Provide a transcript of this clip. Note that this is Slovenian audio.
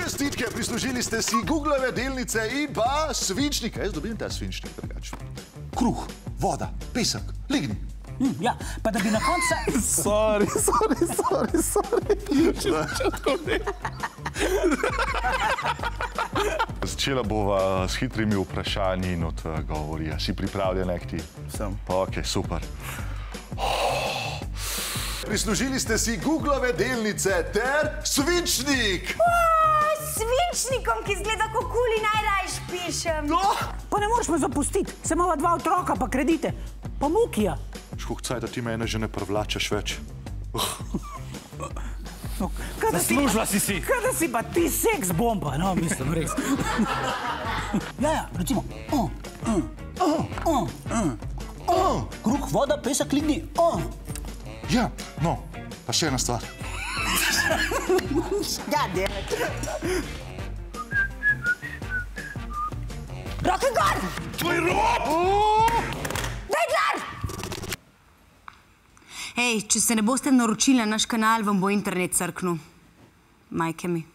Čestitke, prislužili ste si Googlove delnice in pa svinčnik. Jaz dobim ta svinčnik drugače. Kruh, voda, pesek, ligni. Ja, pa da bi na koncu... Sorry. Začela bova s hitrimi vprašanji in odgovori. Si pripravljen, Ekti? Sem. Ok, super. Prislužili ste si Googlove delnice ter svinčnik. Svinčnikom, ki zgleda, ko kuli najrajš pišem. Pa ne moraš me zapustiti, sem imala 2 otroka, pa kredite, pa mukija. Škuhcaj, da ti mene že ne privlačeš več. Zaslužila si. Kada si pa ti seks bomba, no, mislim, res. Ja, recimo. Kruh, voda, pesek, ligni. Ja, no, pa še ena stvar. Ja, delaj. Roke gor! Tvoj rob! Daj dlar! Hej, če se ne boste naročili na naš kanal, vam bo internet crknil. Majke mi.